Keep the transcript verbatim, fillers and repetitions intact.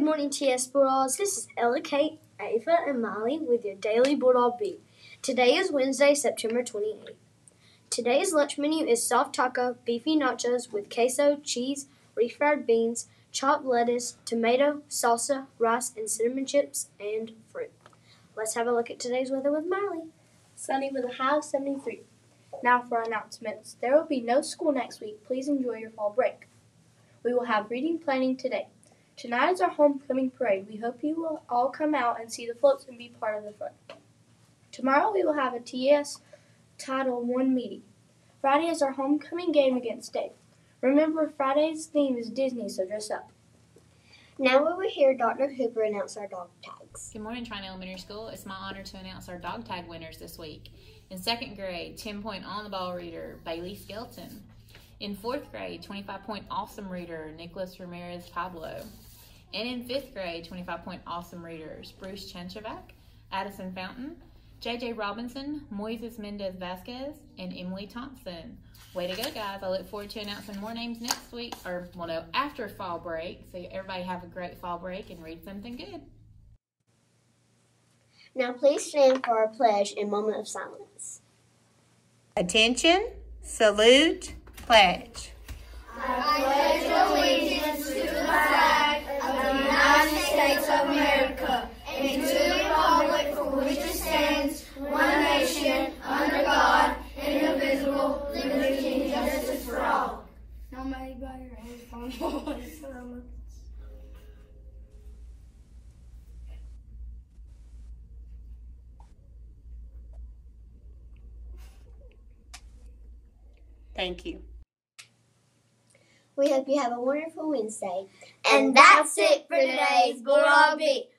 morning, T S Bulldogs. This is Ella, Kate, Ava, and Molly with your daily Bulldog Beat. Today is Wednesday, September twenty-eighth. Today's lunch menu is soft taco, beefy nachos with queso, cheese, refried beans, chopped lettuce, tomato, salsa, rice, and cinnamon chips, and fruit. Let's have a look at today's weather with Molly. Sunny with a high of seventy-three. Now for our announcements. There will be no school next week. Please enjoy your fall break. We will have reading planning today. Tonight is our homecoming parade. We hope you will all come out and see the floats and be part of the fun. Tomorrow we will have a T S Title one meeting. Friday is our homecoming game against Dave. Remember, Friday's theme is Disney, so dress up. Now we will hear Doctor Cooper announce our dog tags. Good morning, Tryon Elementary School. It's my honor to announce our dog tag winners this week. In second grade, ten-point on-the-ball reader, Bailey Skelton. In fourth grade, twenty-five-point awesome reader, Nicholas Ramirez Pablo. And in fifth grade, twenty-five-point awesome readers, Bruce Chanchevak, Addison Fountain, J J Robinson, Moises Mendez Vasquez, and Emily Thompson. Way to go, guys. I look forward to announcing more names next week, or, well, no, after fall break. So everybody have a great fall break and read something good. Now please stand for our pledge and moment of silence. Attention, salute, pledge. I pledge allegiance to the flag of the United States of America and to the republic for which it stands, one nation, under God, indivisible, liberty and justice for all. Now may by your hands on voice. Thank you. We hope you have a wonderful Wednesday. And that's it for today's Bulldog Beat.